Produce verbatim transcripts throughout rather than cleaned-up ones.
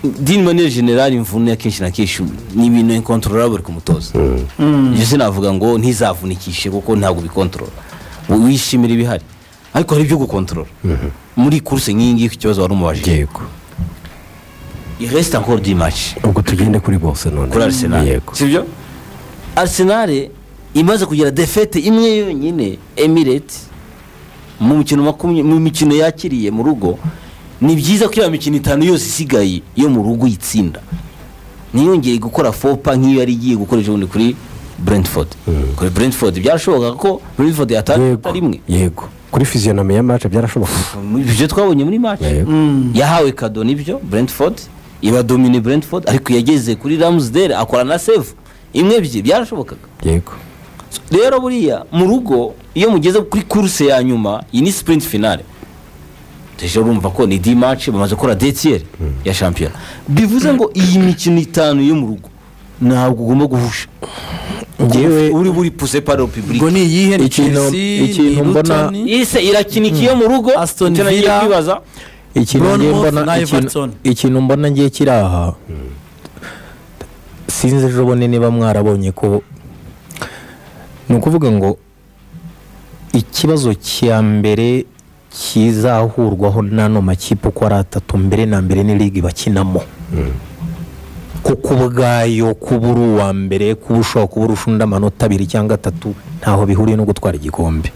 d'une manière générale imvune akenshi na kenshi ni ibintu incontrolable ku mutoza je sinavuga ngo ntizavunikishe kuko ntabwo bikontrola wishimira ibihari ariko hari byo gukontrola muri course nk'ingi ikibazo wari umubajije yego il reste encore dix matchs ubwo tugende kuri bose none kuri Arsenal yego sibyo Arsenal imaze kugira defete imwe yonyine Emirates mu mikino makumyabiri mu mikino yakiriye mu rugo ni byiza ko ya mikino itanu yose isigaye yo mu rugo yitsinda niyongeye gukora fopa nk'iyo yari igiye gukoresha ubundi kuri Brentford kuri Brentford byarashoboka ko Brentford yatari rimwe yego kuri physionomie ya match byarashoboka ibyo twabonye muri match yahawe kado nibyo Brentford iba domine Brentford ariko yageze kuri Ramsdale akora na save imwe bye byarashobokaga yego rero buriya mu rugo iyo mugeze kuri course ya nyuma iyi ni sprint finale deje urumva ko ni dix match bamaze gukora detiere ya champion bivuze ngo iyi mikino itanu yo mu rugo ntabwo ugomba guhusha ngewe uri buri poussé par le public ngo ni yihe ni Chelsea ikintu mbona ise irakinikiye mu rugo Aston Villa kwibaza ikintu ngiye mbona ikintu mbona ngiye kiraha sinzi ejo bone niba mwarabonye ko ni ukuvuga ngo ikibazo cya mbere kizahurwaho n'ano makipe uko ari atatu mbere na mbere ni ligue bakinamo kuko ubwayo kubura uwa mbere kuba ushobora kuba urusha undi amanota abiri cyangwa atatu ntaho bihuriye no gutwara igikombe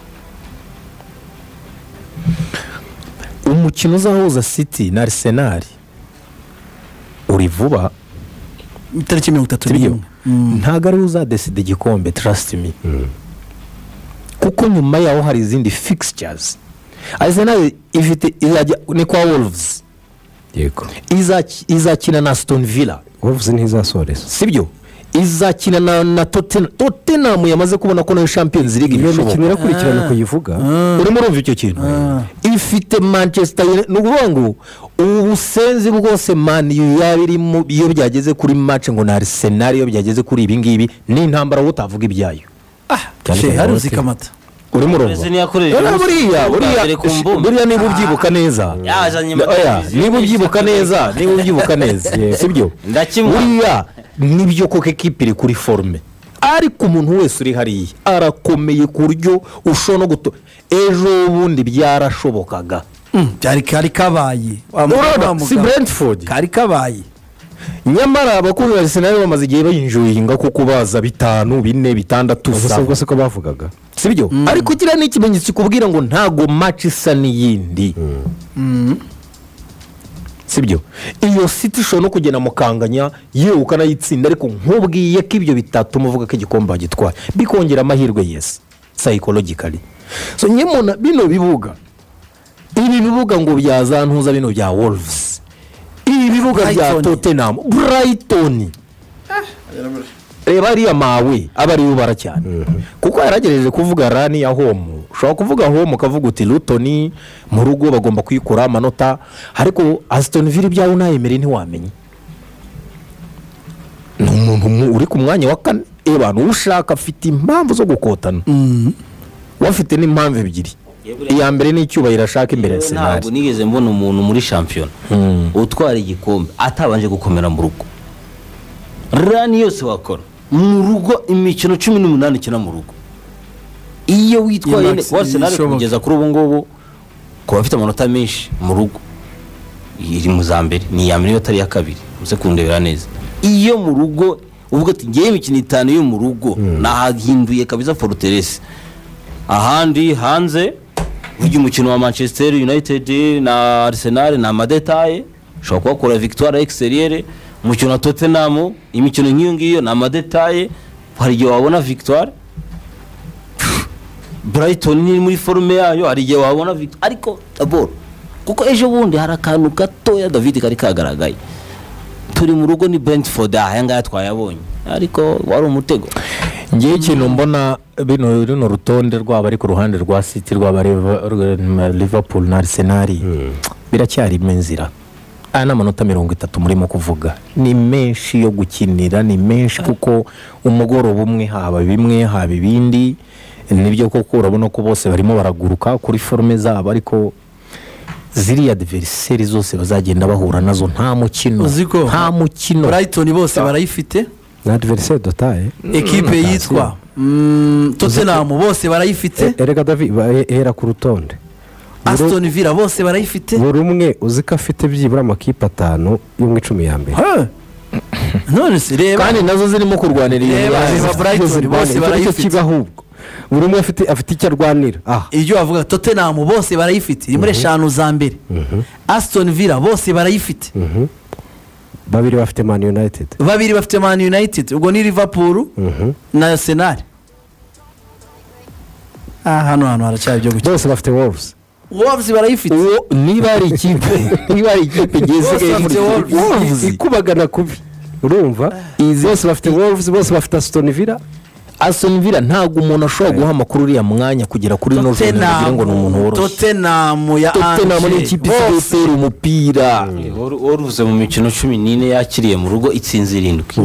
umukino uzahuza City na Arsenal uri vuba itariki mirongo itatu n'imwe ntago ari uzadeside igikombe trust me kuko nyuma yaho hari izindi fixtures Arsenal ifite izajya ni kwa Wolves yego izakina na Aston Villa Wolves ntizasoreza sibyo izakina na, na Tottenham Tottenham yamaze kubona ko na Champions League iyo mikino irakurikirana kuyivuga urimo urumva icyo kintu ifite Manchester n'uvuga ngo ubusenzi bwose Man U yabirimo iyo byageze kuri match ngo na Arsenal iyo byageze kuri ibi ngibi ni intambara utavuga ibyayo ah cyane hari uzikamata uri mu rugo buriya buriya buriya niba ubyibuka neza niba ubyibuka neza niba ubyibuka neza sibyo buriya nibyo koko equipe iri kuri forme ariko umuntu wese uri hariya arakomeye ku buryo ushobora no guto ejo bundi byarashobokaga byari kari kabaye si Brentford kari kabaye nyamara abakuru ba Arsenal bamaze igihe bayinjoyinga kuko baza bitanu bine bitandatu gusa ubwo siko bavugaga sibyo ariko kira n'ikimenyetso kubwira ngo ntago match isa n'iyindi sibyo iyo City shono no kugena mukanganya yewe ukanayitsinda ariko nkubwiye ko ibyo bitatu muvuga ko igikombe bagitwara bikongera amahirwe yes psychologically so nyemona bino bibuga ibi bibuga ngo byazantuza bino bya Wolves ibi bibuga bya Tottenham Brighton reba ariya mawe abari ubara cyane kuko yaragereje kuvuga rani ya home ushobora kuvuga home ukavuga uti Luton mu rugo bagomba kwikura amanota ariko Aston Villa byawo nayemere ntiwamenye n'umuntu uri ku mwanya wa kane abantu ushaka afite impamvu zo gukotana wafite n'impamvu ebyiri iya mbere ni icyubahiro ashaka imbere ya Arsenal ntabwo nigeze mbona umuntu muri champion utwara igikombe atabanje gukomera mu rugo rani yose wakora mu rugo imikino cumi n'umunani kina mu rugo iyo witwaye Arsenal kugeza kuri ubu ngubu ko bafite amanota menshi mu rugo iri mu za mbere ni ya mbere yo tari ya kabiri muze kundebera neza iyo mu rugo uvuga ati ngiye imikino itanu yo mu rugo nahinduye kabisa Fortress ahandi hanze uyu mukino wa Manchester United na Arsenal na madetaye shobora gukora victoire extérieure umukino wa Tottenham imikino nk'iyo ngiyo na madetaye hari igihe wabona victoire Brighton ni muri forme yayo hari igihe wabona victoire ariko d'abord kuko ejo bundi hari akantu gato ya David kari kagaragaye turi mu rugo ni Brentford ahanga twayabonye ariko wari umutego ngiye ikintu mbona bino rino rutonde rwaba ari ku ruhande rwa City rwaba Liverpool na Arsenal biracyari menzira ana manota mirongo itatu murimo kuvuga ni menshi yo gukinira ni menshi kuko umugoroba umwe haba bimwe haba ibindi nibyo koko urabona ko bose barimo baraguruka kuri forme zabo ariko ziriya diveriseri zose bazagenda bahura nazo nta mukino uziko nta mukino Brighton bose barayifite na adversaire dotaye ekipe yitwa mm, Tottenham bose barayifite erega David hera ku rutonde Aston Villa bose barayifite buri umwe uzi ko afite byibura amakipe atanu yo mu icumi ya mbere none se reba kandi nazo zirimo kurwanira iyo Reba, Brighton bose barayifite ahubwo buri umwe afite afite icyo arwanira ah iyo bavuga Tottenham bose barayifite iri muri eshanu za mbere Aston Villa bose barayifite babiri bafite Man United babiri bafite Man United ubwo ni Liverpool na Arsenal ah hano hano haracyari byo gukina bose bafite Wolves Wolves barayifite niba ari ikipe niba ari ikipe igeze muri Wolves ikubagana kubi urumva izi bose bafite Wolves bose bafite Aston Villa Aston Villa ntabwo umuntu ashobora guha amakuru uriya mwanya kugera kuri no joro nagira ngo ni umuntu woroshye Tottenham ya Tottenham ni ikipe itera umupira waruvuze mu mikino cumi n'ine yakiriye mu rugo itsinze irindwi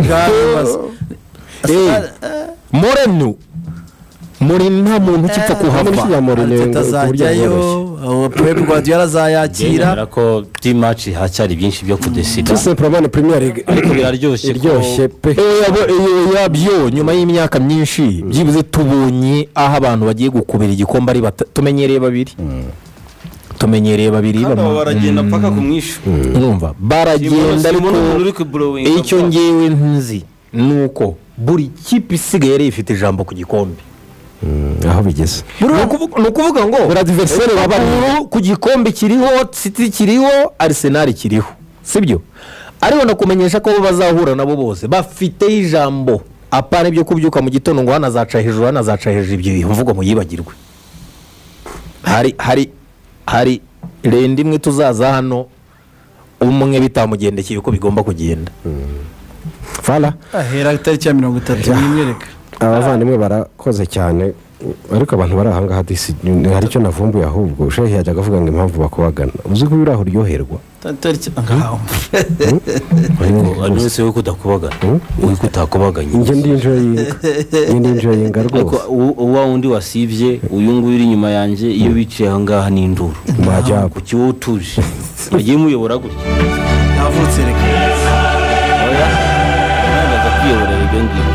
Moreno muri nta muntu ukipfa kuhava atazajyayo Pep Guardiola azayakira ko team match hacyari byinshi byo kudesida tout simplement Premier League ariko biraryoshye iryoshye pe yabyo nyuma y'imyaka myinshi byibuze tubonye aho abantu bagiye gukubira igikombe ari tumenyereye babiri tumenyereye babiri baragenda paka ku mwishu urumva baragenda ariko icyo ngewe nzi nuko buri kipe isigaye yari ifite ijambo ku gikombe aho bigeze ni ukuvuga ngo adversaire babari ku gikombe kiriho City kiriho Arsenal kiriho sibyo ariko nakumenyesha ko bazahura nabo bose bafite ijambo apana ibyo kubyuka mu gitondo ngo hanazaca hejuru hanazaca hejuru ibyo mvugo muyibagirwe hari hari hari rende imwe tuzaza hano umwe bitamugendekeye uko bigomba kugenda fala ahera tariki ya mirongo itatu n'imwereka abavandimwe barakoze cyane ariko abantu bari aha ngaha hari icyo navumbuye ahubwo ushehe yajyaga avuga ngo impamvu bakubagana uzi ko uraho uryoherwa tariki ngaho ari wese we kudakubagana we kutakubaganye njye ndi enjoying ndi enjoying rwose uwa undi wasivye uyu nguyu uri nyuma yanjye iyo biciye aha ngaha ni induru majya ku kiwo utuje bagiye muyobora gutya navutse reka oya ndaza kwiyobora ibyo ngibyo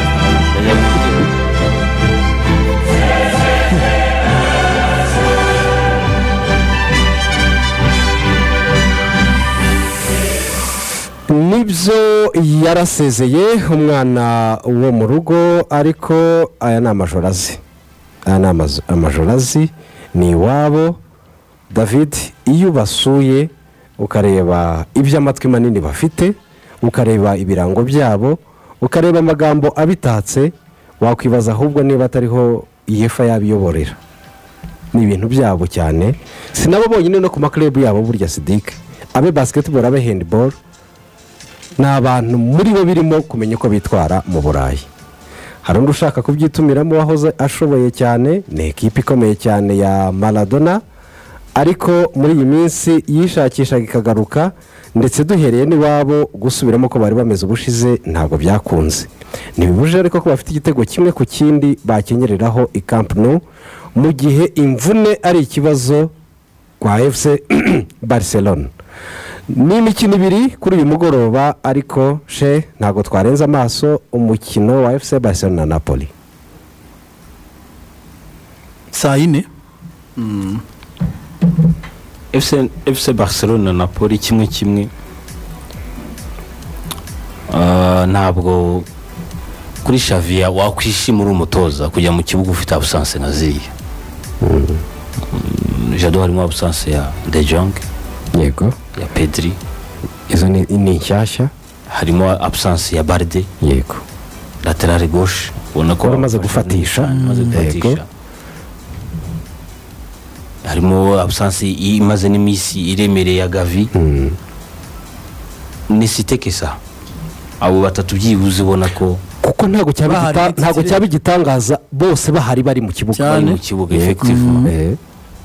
nibyo yarasezeye umwana wo mu rugo ariko aya ni amajoro azi aya ni amajoro azi ni iwabo David iyo ubasuye ukareba iby'amatwi manini bafite ukareba ibirango byabo ukareba amagambo abitatse wakwibaza ahubwo niba atariho iyefa yabiyoborera ni ibintu byabo cyane sinabo bonyine no ku maklabu yabo burya Sidike abe basketball abe handball ni abantu muri bo birimo kumenya uko bitwara mu Burayi hari undi ushaka kubyitumiramo wahoze ashoboye cyane ni ekipi ikomeye cyane ya Maradona ariko muri iyi minsi yishakishaga ikagaruka ndetse duhereye n'iwabo gusubiramo ko bari bameze ubushize ntabwo byakunze ntibibuje ariko ko bafite igitego kimwe ku kindi bakenyereraho i Camp Nou mu gihe imvune ari ikibazo kwa F C Barcelona ni imikino ibiri kuri uyu mugoroba ariko she ntabwo twarenza amaso umukino wa F C Barcelona na Napoli saa yine F C Barcelona na Napoli kimwe kimwe ntabwo kuri Xavi wakwishimira umutoza kujya mu kibuga ufite absence nka ziriya jado harimo absence ya De Jong yego ya Pedri izo ni inshyashya harimo absence ya Balde yego lateral gauche ubona ko bamaze gufatisha yego harimo absence imaze n'imisi iremereye ya Gavi ni sitekesa abo batatu byibuze ubona ko kuko ntago cyabigita ntago cyabigitangaza bose bahari bari mu kibuga bari mu kibuga effectivement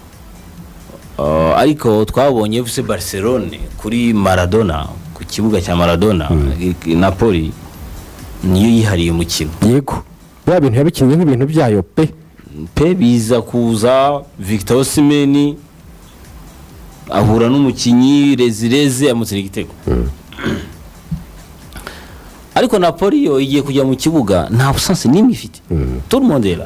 ariko twabonye F C Barcelona kuri Maradona ku kibuga cya Maradona Napoli niyo yihariye umukino yego bya bintu yabikinye nk'ibintu byayo pe pe biza kuza Victor Osimhen ahura n'umukinnyi rezireze amutsira igitego ariko Napoli yo igiye kujya mu kibuga nta busansi n'imwe ifite tout le monde est là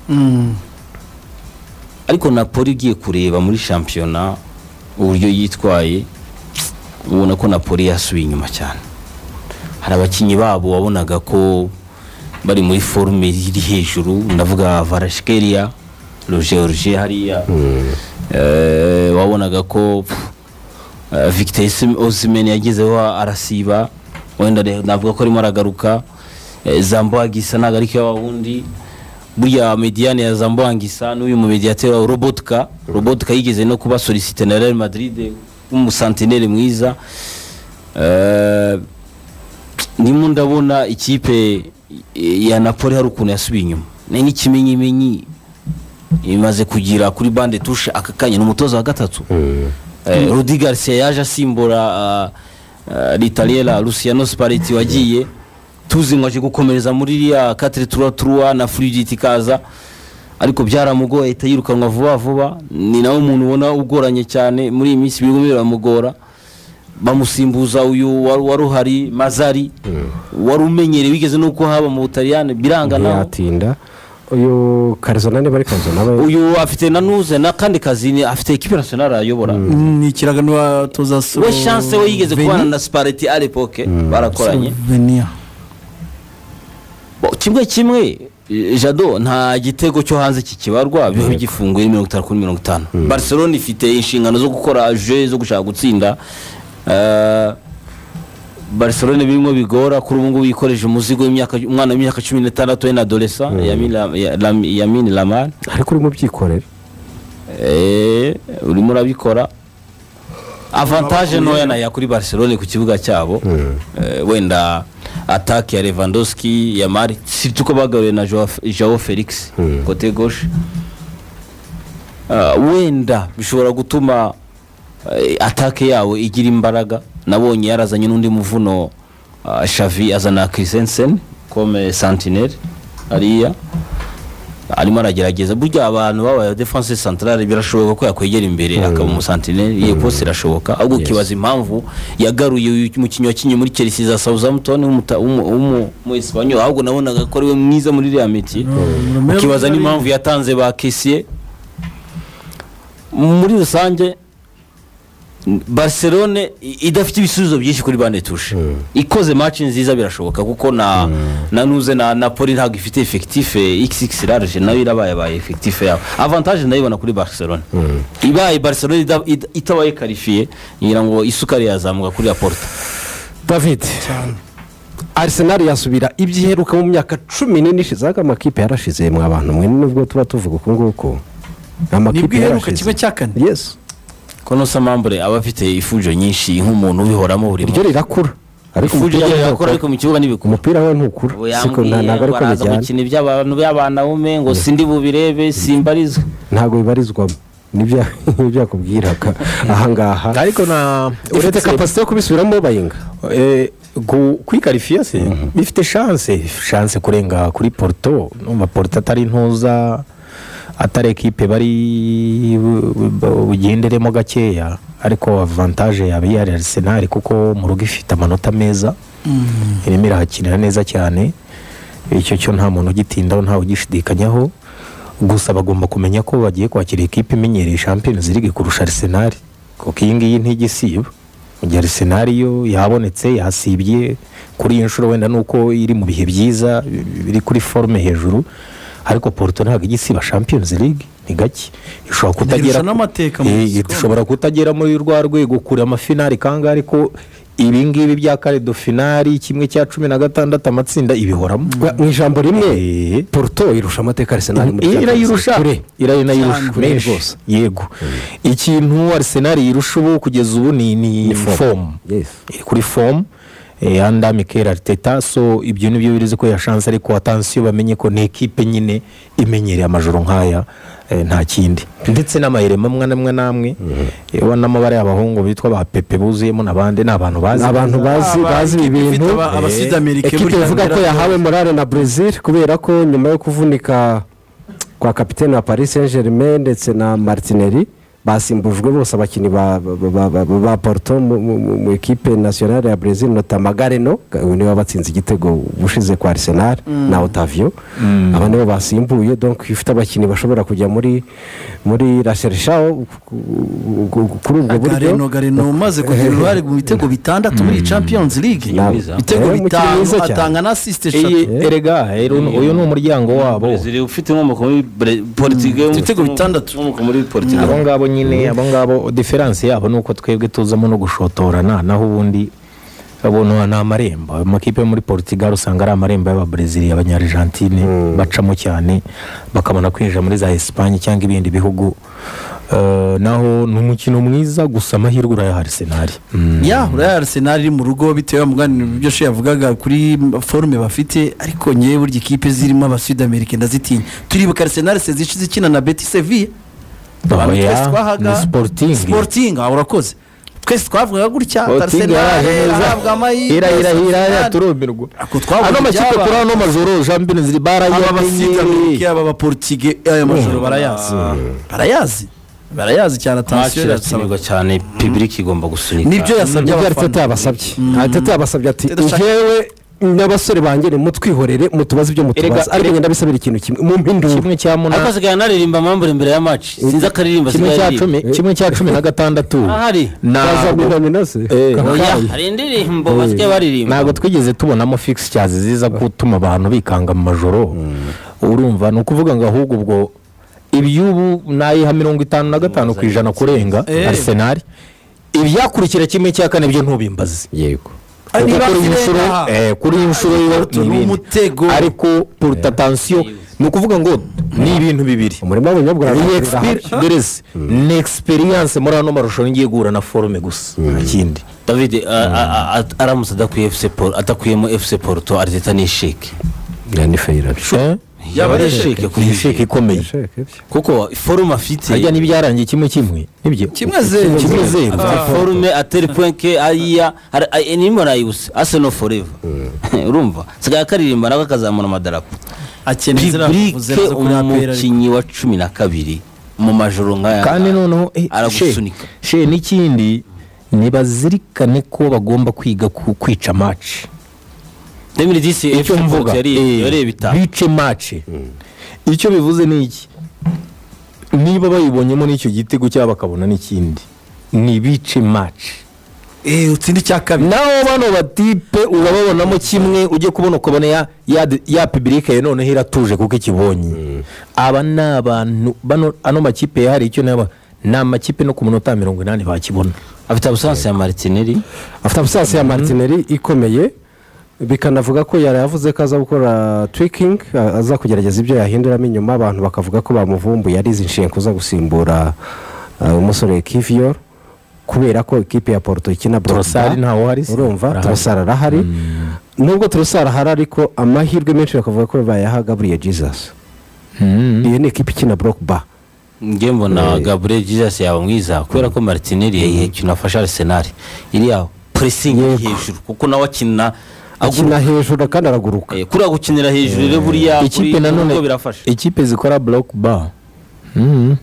ariko Napoli igiye kureba muri shampiyona uburyo yitwaye ubona ko Napoli yasubiye inyuma cyane hari abakinnyi babo wabonaga ko bari muri forume iri hejuru ndavuga Varashkelia Georgie hariya wabonaga ko Victor Osimhen yagezeho arasiba wenda navuga ko arimo aragaruka Zambo Anguissa ntabwo ariko y'abahundi burya mediane ya Zambo Anguissa n'uyu mu mediateur Robotka Robotka yigeze no kuba sollicité na Real Madrid umusantinere mwiza ndimo ndabona ikipe ya Napoli hari ukuntu yasubiye inyuma n'ikimenyimenyi imaze kugira kuri bande touche akakanya n'umutoza wa gatatu Rudi Garcia yaje asimbura l'Italiela Luciano Spalletti wagiye tuzi ngo aje gukomereza muri ya quatre trois trois na fluidity kaza ariko byaramugoye itayirukanwa vuba vuba ni nawe umuntu ubona ugoranye cyane muri iyi minsi bigo biramugora bamusimbuza uyu waruhari Mazzari warumenyere wigeze nuko haba mu Butaliyane birangana yatinda uyu Carzonane bari Carzonane uyu afite nanuze na kandi kazini afite equipe nationale ayobora ni kiragano watoza so we chance we yigeze kubana na Spalletti à l'époque barakoranye kimwe kimwe Jado nta gitego cyo hanze kikibarwa biho gifunguye mirongo itanu kuri mirongo itanu Barcelona ifite inshingano zo gukora jeu zo gushaka gutsinda Barcelona birimo bigora kuri ubu ngubu yikoreje umuzigo w'imyaka umwana w'imyaka cumi n'itandatu we na adolescent Yamin Lamar ariko uri mu byikorera eh urimo urabikora avantage noya na ya kuri Barcelona ku kibuga cyabo wenda attaque ya Lewandowski ya Mari surtout ko bagaruye na Joao Felix côté gauche wenda bishobora gutuma attaque yawe igira imbaraga nabonye yarazanye n'undi muvuno Xavi azana Christensen comme sentinelle ariya arimo aragerageza burya abantu baba defense centrale birashoboka ko yakwegera imbere akaba mu sentinelle iyo poste irashoboka ahubwo kibaza impamvu yagaruye umukinnyi wakinye muri Chelsea za Southampton umu mu Espanyol ahubwo nabonaga ko ari we mwiza muri Real Madrid kibaza n'impamvu yatanze ba Kessié muri rusange Barcelona idafite ibisubizo byinshi kuri bande touche ikoze match nziza birashoboka kuko na nanuze na Napoli ntabwo ifite effectif X X large nayo irabaye baye effectif yabo avantage ndayibona kuri Barcelona ibaye Barcelona itabaye qualifié ngira ngo isukari yazamuka kuri Porto David Arsenal yasubira ibyiheruka mu myaka cumi n'ine ishizaga amakipe yarashize mu abantu mwe nubwo tuba tuvuga uko nguko amakipe yarashize kimwe cyakane yes kono samambure abafite ifujo nyinshi nk'umuntu ubihoramo buri iryo rirakura ariko umupira yakora ariko mu kibuga nibikura umupira we ntukura siko ntago ariko bijyana gukina iby'abantu by'abana ume ngo sindi bubirebe simbarizwa ntago bibarizwamo nibyo byakubwiraga aha ngaha ariko na uretse capacité yo kubisubiramo bayinga eh kwiqualifier se bifite chance chance kurenga kuri Porto no Porto atari ntuza atari equipe bari bugenderemo gakeya ariko avantage yabe ya Arsenal kuko mu rugo ifite amanota meza irimo irahakinira neza cyane icyo cyo nta muntu ugitindaho nta ugishidikanyaho gusa bagomba kumenya ko bagiye kwakira equipe imenyereye Champions League kurusha Arsenal kuko iyi ngiyi ntigisiba mu gihe Arsenal yo yabonetse yasibye kuri iyi nshuro wenda nuko iri mu bihe byiza biri kuri forme hejuru ariko Porto ntabwo igisiba Champions League ni gake ishobora kutagera ishobora kutagera muri rwa rwego kuri amafinali kanga ariko ibi ngibi bya kare do finali kimwe cya cumi na gatandatu amatsinda ibihoramo mu ijambo rimwe Porto irusha amateka Arsenal muri ira yirusha ira yirusha menshi yego ikintu Arsenal yirusha ubu kugeza ubu ni ni form yes kuri form eh anda Mikel Arteta so ibyo nibyo birize ko ya chance ariko attention bamenye ko ne equipe nyine imenyereye amajoro nkaya nta kindi ndetse n'amaherema mwana mwana namwe ewa n'amabare y'abahungu bitwa ba Pepe buzuyemo nabande n'abantu bazi abantu bazi bazi ibintu abasud America buri vuga ko yahawe morale na Brazil kubera ko nyuma yo kuvunika kwa kapiteni wa Paris Saint-Germain ndetse na Martinelli basimbujwe bose abakinnyi ba ba- ba- ba- ba Porto mu- mu mu ekipe nationale ya Brazil notama Gareno niwe wabatsinze igitego bushize kwa Arsenal na Otavio aba nibo basimbuye donc ifite abakinnyi bashobora kujya muri muri La Seleção kuri ubwo buryo gareno gareno umaze kugira uruhare mu bitego bitandatu muri Champions League Na- ibitego Eh, umukino bitanu mwiza cyane. atanga na assist iyi eshatu erega rero uyu ni umuryango wabo Brazil ufite inkomoko muri Bre- Portugal Ibitego bitandatu. inkomoko muri Portugal abo ngabo nyine abo ngabo diferanse yabo ni uko twebwe tuzamo no gushotorana naho ubundi abona ni amarembo amakipe yo muri Portugal usanga ari amarembo y'ababrezili abanyargentine bacamo cyane bakabona kwinjira muri za Espagne cyangwa ibindi bihugu. Eh, naho ni umukino mwiza gusa amahirwe urayaha Arsenal. ya uriya Arsenal iri mu rugo bitewe n'umuganiro ibyo she yavugaga kuri forume bafite ariko nyewe burya ikipe zirimo aba Sud America ndazitinya turibuka Arsenal sezishize ikina na Betis Sevilla abantu Oya, twese twahaga ni Sporting. Sporting ah, urakoze twese twavugaga gutya Sporting Arsenal yaraje neza. ahabwa amahirwe Hira hira hira Arsenal. yaturumirwa. Ako twavuga Ano makipe ibyaba. kuri ano majoro Jean ziri aba Sud barayamenye. America aba ba Portugal aya majoro barayazi barayazi barayazi cyane match attention irakinirwa cyane public igomba gusunika nibyo yasabye nibyo abafana Arteta yabasabye Arteta yabasabye ati Arteta ashaka- njyewe n'abasore banjye nimutwihorere mutubaze ibyo mutubaza Erega- ariko ngenda bisabira ikintu kimwe mu mpinduro kimwe cya ariko munani asigaye anaririmba amambure imbere ya match sinzi akaririmba kimwe asigaye cya aririmba cumi kimwe cya cumi na gatandatu ahari bazamira ntabwo minase Eh, oya hari indirimbo basigaye baririmba ntabwo twigeze tubonamo fixtures ziza gutuma abantu bikanga mu majoro urumva ni ukuvuga ngo ahubwo ubwo iby'ubu nayiha mirongo itanu na gatanu ku ijana kurenga Eh. Arsenal ibyakurikira kimwe cya kane byo ntubimbaze yego Ari Kuko kuri iyi bakireba. nshuro eh, kuri iyi nshuro yo Ni ni ibindi. umutego. ariko pour attention ni ukuvuga ngo ni ibintu bibiri umurimo w'ubunyobwa ni exper- derese ni experience muri ano marushanwa ngiye guhura na forume gusa nta kindi David a- a- a- aramutse adakwiye F C Porto atakuyemo F C Porto Arteta ni sheke ni feyira Eh? yaba ari sheke kuri ni sheke ikomeye kuko forume afite harya n'ibyarangiye kimwe kimwe nibyo Kimwe zeru. kimwe zeru afite forume ateri point ke ariya hari- ay- nimba nayibuse Arsenal forever urumva sigaye akaririmba nako akazamura amadarapo akeneye ziriya public vuvuzela zo kuri A P R ariko. umukinnyi wa cumi na kabiri mu majoro nk'aya kandi ngaya. noneho eh, aragusunika she she n'ikindi ntibazirikane ko bagomba kwiga ku- kwica match demiri disi icyo mvuga eh, yareba itanu bice match icyo bivuze ni iki niba bayibonyemo n'icyo gitego cyangwa bakabona n'ikindi ni bice match eh utsindi icya kabiri naho bano batipe urababonamo kimwe ujye kubona ukabona ya ya, ya publike ye noneho iratuje kuko ikibonye aba ni abantu bano ano makipe yahari icyo naba ni amakipe no ku munota mirongo inani bakibona afite abusansi ya Martinelli afite abusansi ya Martinelli ikomeye bikanavuga ko yari yavuze ko aza gukora tweaking a- aza kugerageza ibyo yahinduramo inyuma abantu bakavuga ko bamuvumbuye ari izi nshinga kuza gusimbura uh, umusore Kivior kubera ko ikipe ya Porto ikina Trossard ntawo hari se? urumva Arahari. Trossard arahari nubwo Trossard ahari ariko amahirwe menshi bakavuga ko bayaha Gabriel Jesus iyo ni ikipe ikina block bar nge mbona Gabriel Jesus yaba mwiza kubera ko Martinelli yayihe ikintu afasha Arsenal iriya pressing Yego. hejuru kuko nawe akina akina hejuru kandi araguruka Eh, kuriya gukinira hejuru rero buriya ikipe kuri- nanone nubwo birafasha ikipe zikora block bar Mhm.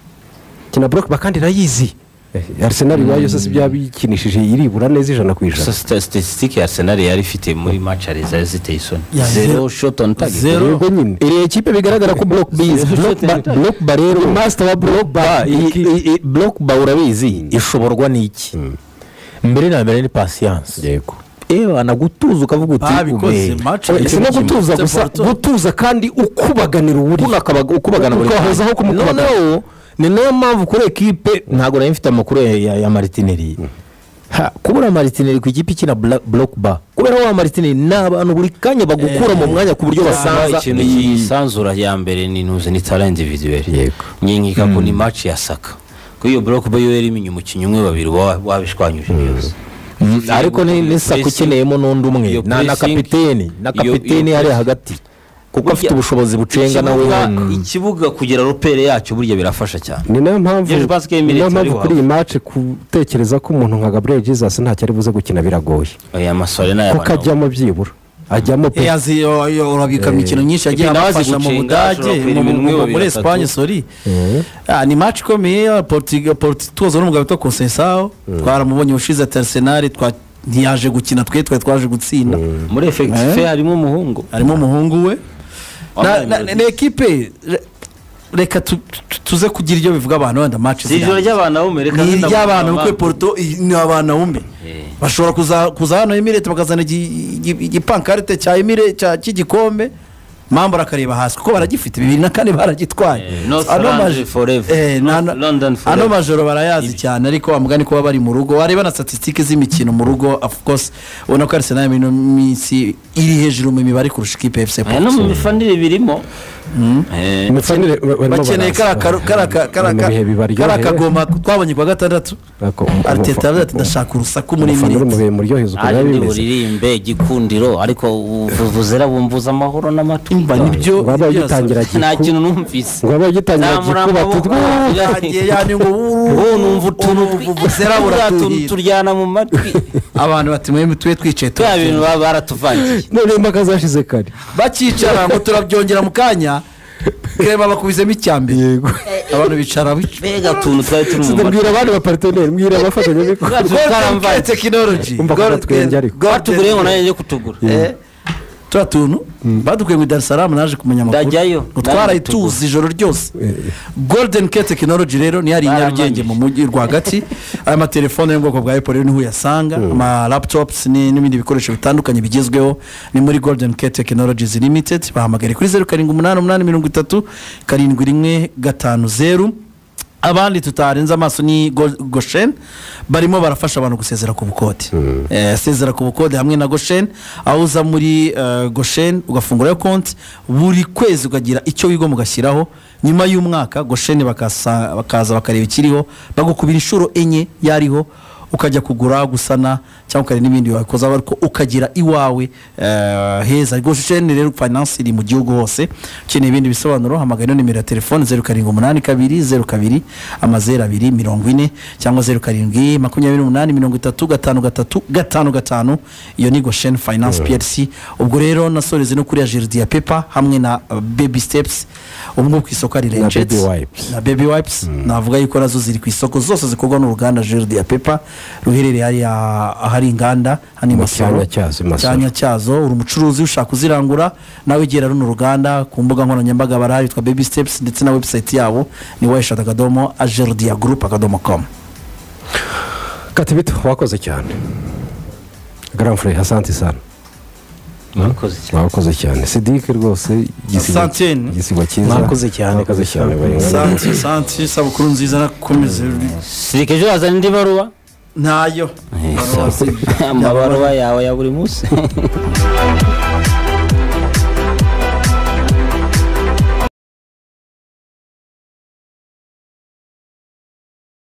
kina block bar kandi irayizi Eh, Arsenal iwayo se byabikinishije iribura neza ijana ku ijana gusa sta- statistique ya Arsenal yari ifite muri match ariza ziteye isoni Ya, zero zero. shot on target Zero. yego nyine iriya kipe bigaragara ko block biz block bar block bar rero master wa block bar i- i- i- block bar urabizi ishoborwa n'iki mbere na mbere ni patience yego ewe anagutuza ukavuga uti babikoze ube. match Icyo si no kimwe. gutuza Porto. gusa gutuza kandi ukubaganira uburyo Unakabaga- ukubagana buri Ukahozaho kanya. kumukubagana. noneho ni nayo mpamvu kuri ekipe ntabwo nari mfite amakuru ya, ya, ya Martinelli ha, kubura Martinelli ku ikipe ikina bla- block bar kubera wa Martinelli ni abantu buri kanya bagukura mu mwanya ku buryo basanza ikintu iyi- kisanzura ya mbere ni ntuze ni talent individuel Yego. nyinkika ko ni match ya Saka ko iyo block ba yo yari iminye umukinnyi umwe babiri wa- wabishwanyuje byose Mm, ariko ni ni Saka ukeneyemo n'undi umwe Iyo na na pressing- kapiteni na iyo- kapiteni iyo hari pressing- hagati kuko Burya afite ubushobozi bucenga nawe ikibuga- Mm. ikibuga kugira ropere yacyo burya birafasha cyane ni nayo mpamvu Je pense que ni nayo Emirates mpamvu ari kuri iyi iwabo. match gutekereza ko umuntu nka Gabriel Jesus ntacyo ari buze gukina biragoye aya masore n'aya kuko ajyamo byibura ajyamo pe Eh, azi yo- yo- urabika imikino myinshi yagiye Ipi nawe azi abafasha mu gucenga, budage ashobora mu- kwera mu- ibintu umwe, mu- babiri, muri batatu. esipanye sori Mhm. Ah, ni match ikomeye Portugal tuzi n'umugabo witwa Conceição twaramubonye ushize ati Arsenal twa- ntiyaje gukina twe twari twaje gutsinda muri efekitife harimo umuhungu harimo umuhungu we Wambaye Na- na- numero ni ekipe re- reka tu- tu- tuze kugira ibyo bivuga abantu wenda match si ijoro ry'abana bo mereka ni iry'abantu kuko Porto i- ni abana umbe bashobora kuza kuza hano Emirate bakazana igi- igi- igipankarite cya Emirate cya cy'igikombe mpamvu arakareba hasi kuko baragifite bibiri na kane baragitwaye Eh, North Ano London maj- forever. eh, na- North London forever. ano majoro barayazi cyane ariko bamugani kuba bari mu rugo wareba na statisitike z'imikino mu rugo of course ubona ko Arsenal mu minsi iri hejuru mu mibare kurusha ikipe ya F C aya no Porto mu mifanire birimo Eh, imifanire barimo bakeneye baraza. kara kara kara Mu bihe bibaryoheye. kara kagoma twabonye kwa gatandatu Ariko Arteta umufa- aravuga ati ndashaka urusaku muri umufana uri mu Emirate bihe muryoheza uko ari biba ndi bimeze buririmbe gikundiro ariko vuvuzera bumvuza amahoro n'amatuza umva nibyo waba nibyo ugitangira nta giku kintu numvise ngo waba ugitangira Zamura giku amaboko. bati yagiye yani ngo ubu numva utuntu vuvuzera turiya tuntu buratuhira turyana mu matwi abantu bati mwe twe twicaye turiya bintu baba baratuvangiye none impaka zashize kare bakicara ngo turabyongera mu kanya reba bakubizemo icyambere yego abantu bicara bica mbega utuntu twari turi mu matwi mbwira abandi baparteneri mbwira abafatanyabikorwa Twaramvanze. tekinoloji Umva ko twenge ariko. batuguriye ngo nanjye njye kutugura turiya tuntu badukuye mu Dar es Salaam naje kumenya amakuru Ndajyayo. ngo twarayituzi ijoro ryose golden care technology rero ni hari i Nyarugenge mu mujyi rwagati aya matelefone yo mu bwoko bwa Apple rero niho uyasanga ama laptops ni- n'ibindi bikoresho bitandukanye bigezweho ni muri golden care technologies limited bahamagare kuri zeru karindwi umunani umunani mirongo itatu karindwi rimwe gatanu zeru abandi tutarenze amaso ni Go- Goshen barimo barafasha abantu gusezera ku bukode eh, sezera ku bukode hamwe na Goshen aho uza muri eh, Goshen ugafungurayo konti buri kwezi ukagira icyo wigo mugashyiraho nyuma y'umwaka Goshen bakasa- bakaza bakareba ikiriho bagukubira inshuro enye yariho ukajya kugura gusana cyangwa ukareba n'ibindi wakoza ariko ukagira iwawe eh, heza Goshen rero finance iri mu gihugu hose ukeneye ibindi bisobanuro hamagara ino nimero ya telefone zeru karindwi umunani kabiri zeru kabiri amazeru abiri mirongo ine cyangwa zeru karindwi makumyabiri n'umunani mirongo itatu gatanu gatatu gatanu gatanu iyo ni Goshen finance P L C ubwo rero nasoreze no kuri ya Gerdia Pepa hamwe na uh, baby steps ubwo ku isoko ari Na Legit Baby Wipes. na baby wipes navuga yuko nazo ziri ku isoko zose zikorwa n'uruganda Gerdia Pepa ruherereye hariya ahari inganda hani Mu Masoro cyanya cyazo, i Masoro. cyanya cyazo uri umucuruzi ushaka kuzirangura nawe gera runo ruganda ku mbuga nkoranyambaga barahari yitwa baby steps ndetse na website yabo ni wayishata akadomo agerdia group akadomo com katibito wakoze cyane grand frère asante sana mwakoze cyane wakoze cyane sidike rwose igisigo- Asantene. igisigo cyiza Mwakoze cyane. wakoze cyane bayingana. santi santi sabukuru nziza nakomeze sirike ejo hazana indi baruwa ntayo amabaruwa yawe ya buri munsi